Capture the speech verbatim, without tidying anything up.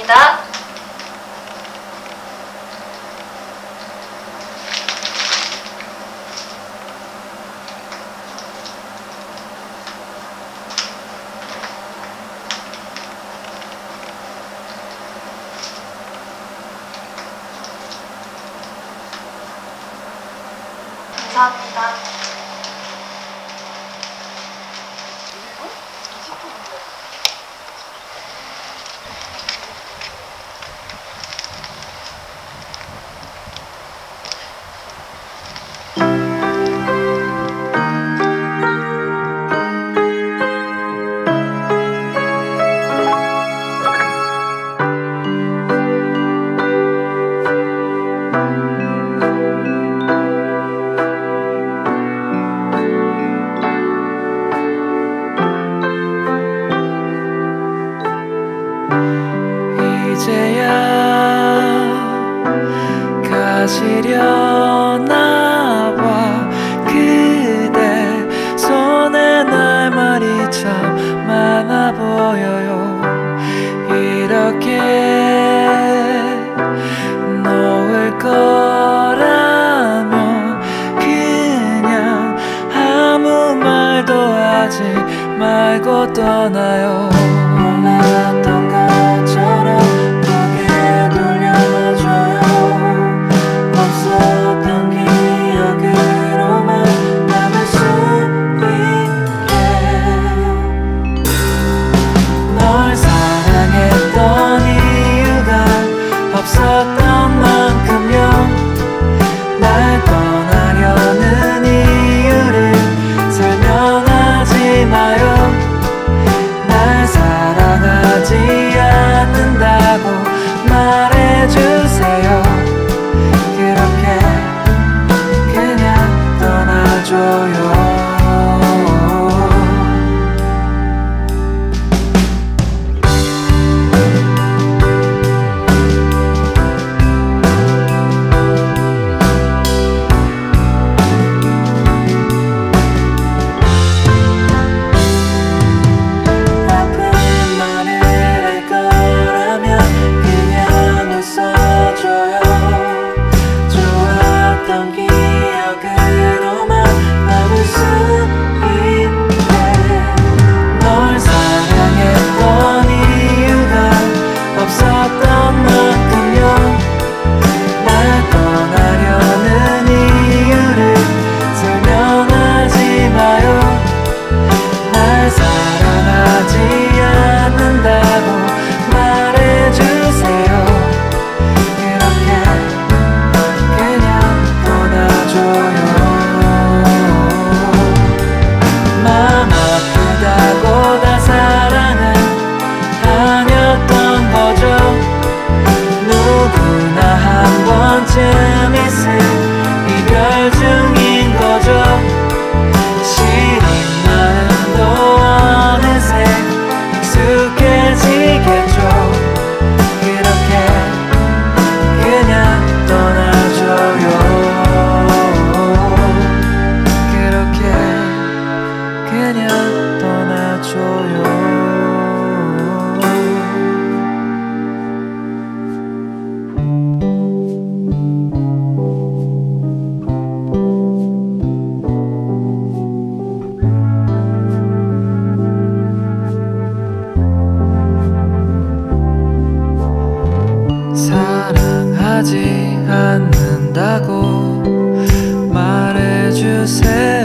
감사합니다. 감사합니다. 이제야 가시려나 봐. 그대 손에 날말이 참 많아 보여요. 이렇게 놓을 거라면 그냥 아무 말도 하지 말고 떠나요. 몰랐던 것처럼 고개 돌려줘요. 없었던 기억으로만 남을 수 있게. 널 사랑했던 이유가 없었던 만큼요. 날 떠나려는 이유를 설명하지 마요. 사랑하지 않는다고 말해주세요. 그렇게 그냥 떠나줘요. 쯤 있을 이별 중인 거죠. 시린 마음도 어느새 익숙해지겠죠. 그렇게 그냥 떠나줘요. 그렇게 그냥 떠나줘요. 사랑하지 않는다고 말해주세요.